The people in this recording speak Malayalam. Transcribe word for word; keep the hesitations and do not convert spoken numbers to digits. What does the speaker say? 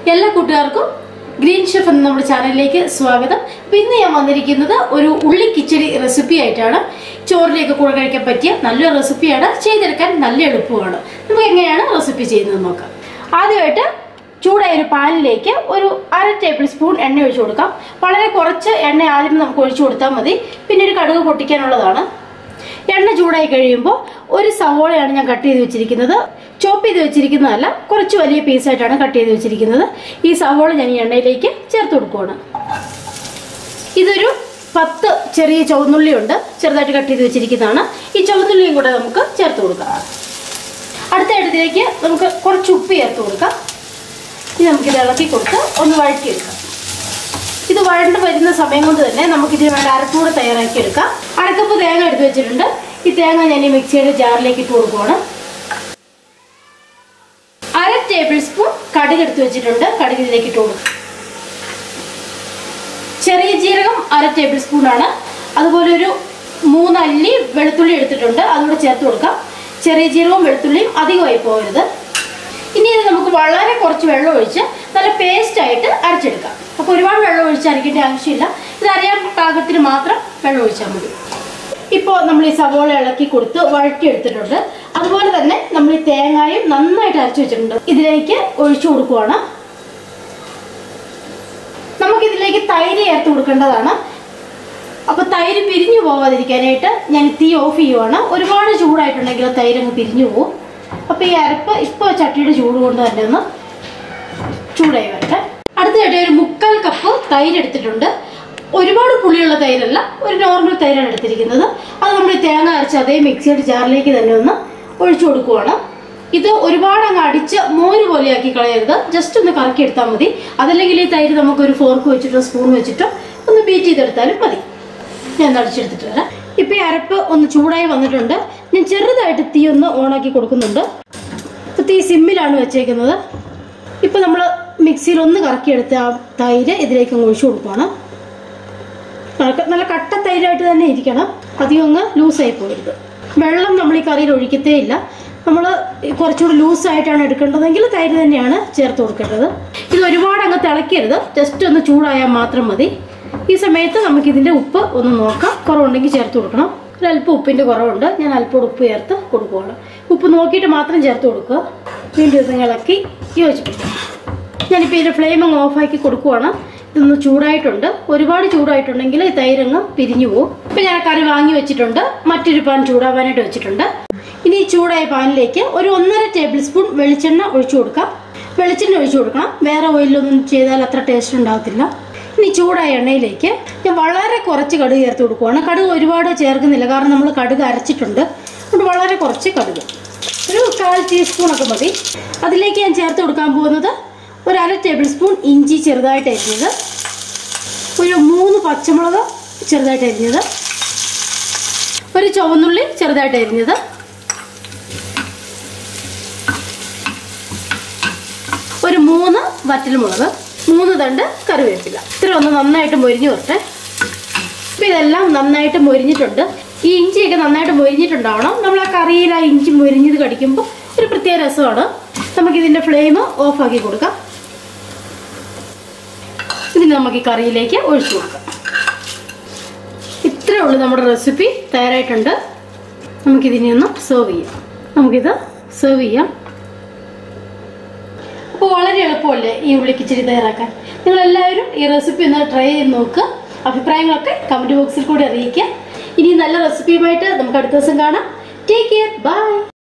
എല്ലാ കൂട്ടുകാർക്കും ഗ്രീൻ ഷെഫ് എന്ന നമ്മുടെ ചാനലിലേക്ക് സ്വാഗതം. ഇന്ന് ഞാൻ വന്നിരിക്കുന്നത് ഒരു ഉള്ളി കിച്ചടി റെസിപ്പി ആയിട്ടാണ്. ചോറിലേക്ക് കൂടെ കഴിക്കാൻ പറ്റിയ നല്ലൊരു റെസിപ്പിയാണ്. ചെയ്തെടുക്കാൻ നല്ല എളുപ്പമാണ്. നമുക്ക് എങ്ങനെയാണ് റെസിപ്പി ചെയ്യുന്നത് നോക്കാം. ആദ്യമായിട്ട് ചൂടായ ഒരു പാനിലേക്ക് ഒരു അര ടേബിൾ സ്പൂൺ എണ്ണ ഒഴിച്ചു കൊടുക്കാം. വളരെ കുറച്ച് എണ്ണ ആദ്യം നമുക്ക് ഒഴിച്ചു കൊടുത്താൽ മതി. പിന്നീട് കടുക് പൊട്ടിക്കാനുള്ളതാണ്. എണ്ണ ചൂടായി കഴിയുമ്പോൾ ഒരു സവോളയാണ് ഞാൻ കട്ട് ചെയ്ത് വെച്ചിരിക്കുന്നത്. ചോപ്പ് ചെയ്ത് വെച്ചിരിക്കുന്നതല്ല, കുറച്ച് വലിയ പീസായിട്ടാണ് കട്ട് ചെയ്ത് വെച്ചിരിക്കുന്നത്. ഈ സവോള ഞാൻ ഈ എണ്ണയിലേക്ക് ചേർത്ത് കൊടുക്കുകയാണ്. ഇതൊരു പത്ത് ചെറിയ ചുവന്നുള്ളി ഉണ്ട്, ചെറുതായിട്ട് കട്ട് ചെയ്ത് വെച്ചിരിക്കുന്നതാണ്. ഈ ചുവന്നുള്ളിയും കൂടെ നമുക്ക് ചേർത്ത് കൊടുക്കാം. അടുത്ത ഇടത്തിലേക്ക് നമുക്ക് കുറച്ച് ഉപ്പ് ചേർത്ത് കൊടുക്കാം. ഇനി നമുക്കിത് ഇളക്കി കൊടുത്ത് ഒന്ന് വഴറ്റിയെടുക്കാം. ഇത് വഴണ്ട് വരുന്ന സമയം കൊണ്ട് തന്നെ നമുക്ക് ഇതിന് വേണ്ട അരപ്പൂടെ തയ്യാറാക്കി എടുക്കാം. അരക്കപ്പ് തേങ്ങ എടുത്ത് വെച്ചിട്ടുണ്ട്. ഈ തേങ്ങ ഞാൻ ഈ മിക്സിയുടെ ജാറിലേക്ക് ഇട്ട് കൊടുക്കുകയാണ്. അര ടേബിൾ സ്പൂൺ കടുക് എടുത്ത് വെച്ചിട്ടുണ്ട്. കടുക് ഇതിലേക്ക് ഇട്ട് കൊടുക്കും. ചെറിയ ജീരകം അര ടേബിൾ സ്പൂൺ ആണ്. അതുപോലെ ഒരു മൂന്നല്ലി വെളുത്തുള്ളി എടുത്തിട്ടുണ്ട്, അതുകൂടെ ചേർത്ത് കൊടുക്കാം. ചെറിയ ജീരകവും വെളുത്തുള്ളിയും അധികമായി പോകരുത്. ഇനി ഇത് നമുക്ക് വളരെ കുറച്ച് വെള്ളം ഒഴിച്ച് നല്ല പേസ്റ്റ് ആയിട്ട് അരച്ചെടുക്കാം. അപ്പോൾ ഒരുപാട് വെള്ളം ഒഴിച്ച് അരയ്ക്കേണ്ട ആവശ്യമില്ല. ഇത് അറിയാൻ പാകത്തിന് മാത്രം വെള്ളം ഒഴിച്ചാൽ മതി. ഇപ്പോൾ നമ്മൾ ഈ സവോള ഇളക്കി കൊടുത്ത് വഴറ്റിയെടുത്തിട്ടുണ്ട്. അതുപോലെ തന്നെ നമ്മൾ ഈ തേങ്ങായും നന്നായിട്ട് അരച്ചു വെച്ചിട്ടുണ്ട്. ഇതിലേക്ക് ഒഴിച്ചു കൊടുക്കുവാണ്. നമുക്കിതിലേക്ക് തൈര് ചേർത്ത് കൊടുക്കേണ്ടതാണ്. അപ്പോൾ തൈര് പിരിഞ്ഞു പോകാതിരിക്കാനായിട്ട് ഞാൻ തീ ഓഫ് ചെയ്യുവാണ്. ഒരുപാട് ചൂടായിട്ടുണ്ടെങ്കിൽ തൈര് അങ്ങ് പിരിഞ്ഞു പോകും. അപ്പോൾ ഈ അരപ്പ് ഇപ്പോൾ ചട്ടിയുടെ ചൂട് കൊണ്ട് തന്നെ ഒന്ന് ചൂടായി വരട്ടെ. അടുത്തതായിട്ട് ഒരു മുക്കാൽ കപ്പ് തൈര് എടുത്തിട്ടുണ്ട്. ഒരുപാട് പുളിയുള്ള തൈരല്ല, ഒരു നോർമൽ തൈരാണ് എടുത്തിരിക്കുന്നത്. അത് നമ്മൾ തേങ്ങ അരച്ച് അതേ മിക്സിയുടെ ജാറിലേക്ക് തന്നെ ഒന്ന് ഒഴിച്ചു കൊടുക്കുവാണ്. ഇത് ഒരുപാട് അങ്ങ് അടിച്ച് മോര് പോലെയാക്കി കളയരുത്, ജസ്റ്റ് ഒന്ന് കറക്കി എടുത്താൽ മതി. അതല്ലെങ്കിൽ ഈ തൈര് നമുക്കൊരു ഫോർക്ക് വെച്ചിട്ടോ സ്പൂൺ വെച്ചിട്ടോ ഒന്ന് ബീറ്റ് ചെയ്തെടുത്താലും മതി. ഞാൻ അടിച്ചെടുത്തിട്ട് വരാം. ഇപ്പം ഈ അരപ്പ് ഒന്ന് ചൂടായി വന്നിട്ടുണ്ട്. ഞാൻ ചെറുതായിട്ട് തീ ഒന്ന് ഓണാക്കി കൊടുക്കുന്നുണ്ട്. ഇപ്പം തീ സിമ്മിലാണ് വെച്ചേക്കുന്നത്. ഇപ്പം നമ്മൾ മിക്സിയിൽ ഒന്ന് കറക്കിയെടുത്ത ആ തൈര് ഇതിലേക്ക് ഒഴിച്ചു കൊടുക്കുകയാണ്. നല്ല കട്ട തൈരായിട്ട് തന്നെ ഇരിക്കണം, അധികം അങ്ങ് ലൂസായി പോകരുത്. വെള്ളം നമ്മൾ ഈ കറിയിൽ ഒഴിക്കത്തേ ഇല്ല. നമ്മൾ കുറച്ചുകൂടി ലൂസായിട്ടാണ് എടുക്കേണ്ടതെങ്കിൽ തൈര് തന്നെയാണ് ചേർത്ത് കൊടുക്കേണ്ടത്. ഇത് ഒരുപാട് അങ്ങ് തിളക്കരുത്, ജസ്റ്റ് ഒന്ന് ചൂടായാൽ മാത്രം മതി. ഈ സമയത്ത് നമുക്കിതിൻ്റെ ഉപ്പ് ഒന്ന് നോക്കാം. കുറവുണ്ടെങ്കിൽ ചേർത്ത് കൊടുക്കണം. ഒരല്പം ഉപ്പിൻ്റെ കുറവുണ്ട്, ഞാൻ അല്പം ഉപ്പ് ചേർത്ത് കൊടുക്കുകയാണ്. ഉപ്പ് നോക്കിയിട്ട് മാത്രം ചേർത്ത് കൊടുക്കുക. വീണ്ടും ഇത് ഇളക്കി യോജിപ്പിക്കാം. ഞാനിപ്പോൾ ഇതിൻ്റെ ഫ്ലെയിം അങ്ങ് ഓഫാക്കി കൊടുക്കുവാണ്. ഇതൊന്ന് ചൂടായിട്ടുണ്ട്. ഒരുപാട് ചൂടായിട്ടുണ്ടെങ്കിൽ ഈ തൈരങ്ങ് പിരിഞ്ഞു പോകും. ഇപ്പം ഞാൻ കറി വാങ്ങി വെച്ചിട്ടുണ്ട്. മറ്റൊരു പാൻ ചൂടാവാനായിട്ട് വെച്ചിട്ടുണ്ട്. ഇനി ഈ ചൂടായ പാനിലേക്ക് ഒരു ഒന്നര ടേബിൾ സ്പൂൺ വെളിച്ചെണ്ണ ഒഴിച്ചു കൊടുക്കാം. വെളിച്ചെണ്ണ ഒഴിച്ചു കൊടുക്കണം, വേറെ ഓയിലൊന്നും ചെയ്താൽ അത്ര ടേസ്റ്റ് ഉണ്ടാകത്തില്ല. ഇനി ചൂടായ എണ്ണയിലേക്ക് ഞാൻ വളരെ കുറച്ച് കടുക് ചേർത്ത് കൊടുക്കുവാണ്. കടുക് ഒരുപാട് ചേർക്കുന്നില്ല, കാരണം നമ്മൾ കടുക് അരച്ചിട്ടുണ്ട്. അതുകൊണ്ട് വളരെ കുറച്ച് കടുക്, ഒരു കാൽ ടീസ്പൂണൊക്കെ മതി. അതിലേക്ക് ഞാൻ ചേർത്ത് കൊടുക്കാൻ പോകുന്നത് ഒരു അര ടേബിൾ സ്പൂൺ ഇഞ്ചി ചെറുതായിട്ട് അരിഞ്ഞത്, ഒരു മൂന്ന് പച്ചമുളക് ചെറുതായിട്ട് അരിഞ്ഞത്, ഒരു ചുവന്നുള്ളി ചെറുതായിട്ട് അരിഞ്ഞത്, ഒരു മൂന്ന് വറ്റൽമുളക്, മൂന്ന് തണ്ട് കറിവേപ്പില. ഇത്ര ഒന്ന് നന്നായിട്ട് മൊരിഞ്ഞു വരട്ടെ. ഇപ്പം ഇതെല്ലാം നന്നായിട്ട് മൊരിഞ്ഞിട്ടുണ്ട്. ഈ ഇഞ്ചിയൊക്കെ നന്നായിട്ട് മൊരിഞ്ഞിട്ടുണ്ടാവണം. നമ്മൾ ആ കറിയിൽ ആ ഇഞ്ചി മൊരിഞ്ഞത് കടിക്കുമ്പോൾ ഒരു പ്രത്യേക രസമാണ്. നമുക്കിതിൻ്റെ ഫ്ലെയിം ഓഫാക്കി കൊടുക്കാം. ഇതിന് നമുക്ക് ഈ കറിയിലേക്ക് ഒഴിച്ചു കൊടുക്കാം. ഇത്രയേ ഉള്ളൂ, നമ്മുടെ റെസിപ്പി തയ്യാറായിട്ടുണ്ട്. നമുക്കിതിനെ ഒന്ന് സെർവ് ചെയ്യാം. നമുക്കിത് സെർവ് ചെയ്യാം. അപ്പോൾ വളരെ എളുപ്പമല്ലേ ഈ ഉള്ളി കിച്ചടി തയ്യാറാക്കാൻ. നിങ്ങളെല്ലാവരും ഈ റെസിപ്പി ഒന്ന് ട്രൈ ചെയ്ത് നോക്കുക. അഭിപ്രായങ്ങളൊക്കെ കമൻറ്റ് ബോക്സിൽ കൂടി അറിയിക്കുക. ഇനി നല്ല റെസിപ്പിയുമായിട്ട് നമുക്ക് അടുത്ത ദിവസം കാണാം. Take care, by.